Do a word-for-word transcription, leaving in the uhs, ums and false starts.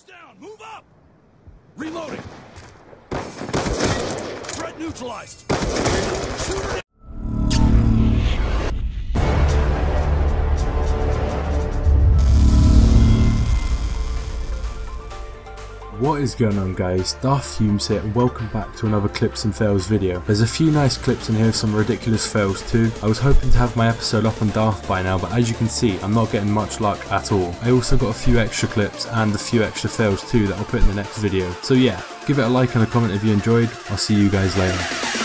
Target's down! Move up! Reloading! Threat neutralized! Shooter down! What is going on, guys? Darth Fumz here and welcome back to another clips and fails video. There's a few nice clips in here of some ridiculous fails too. I was hoping to have my episode up on Darth by now, but as you can see I'm not getting much luck at all. I also got a few extra clips and a few extra fails too that I'll put in the next video. So yeah, give it a like and a comment if you enjoyed. I'll see you guys later.